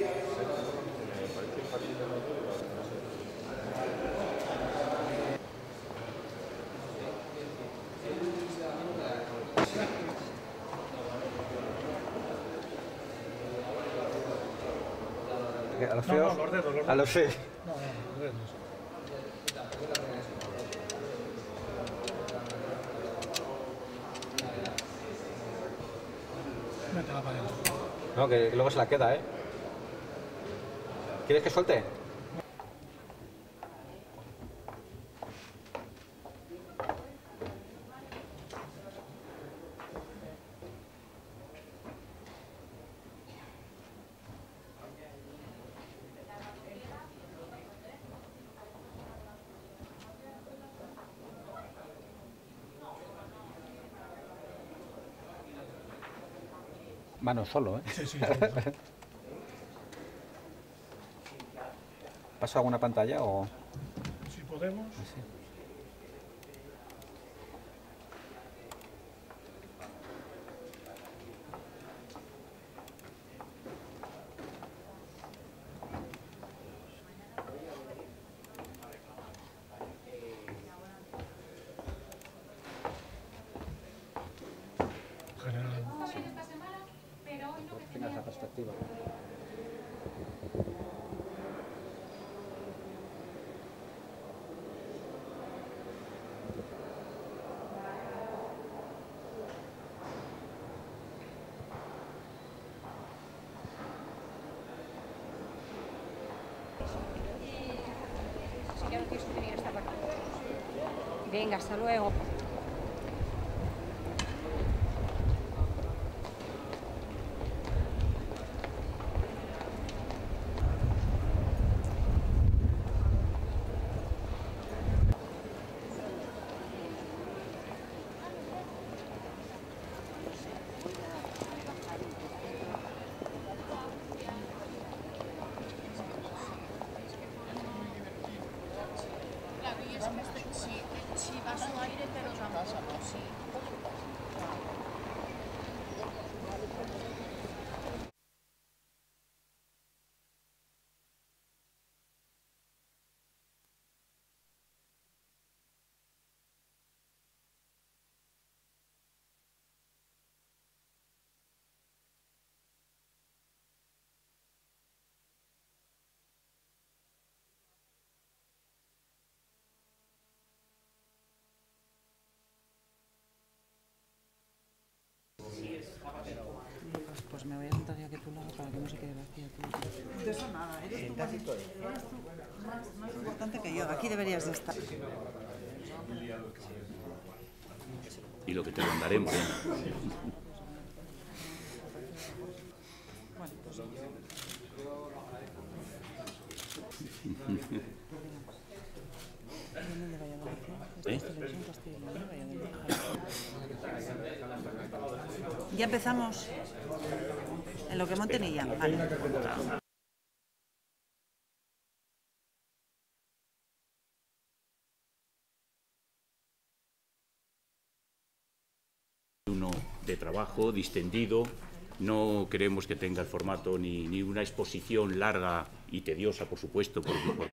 A los feos, los dedos. a los feos. No, los dedos. Métela para adentro. No, que luego se la queda, ¿eh? ¿Quieres que suelte? Mano solo, ¿eh? Sí, sí. ¿Paso alguna pantalla o...? Si podemos. Así. General. Tenga esa perspectiva. Ya no tienes que venir esta parte. Venga, hasta luego. Si va a su aire, pero tampoco, sí. Pues me voy a sentar ya que tú lo hagas para que no se quede vacía tú. De eso nada, eres tú más importante que yo. Aquí deberías de estar. Y lo que te mandaremos. Bueno, pues Vienen de Valladolid, ¿eh? Esta es televisión castellana de Valladolid. Ya empezamos. En lo que monten y ya. Vale. Uno de trabajo, distendido. No queremos que tenga el formato ni una exposición larga y tediosa, por supuesto, porque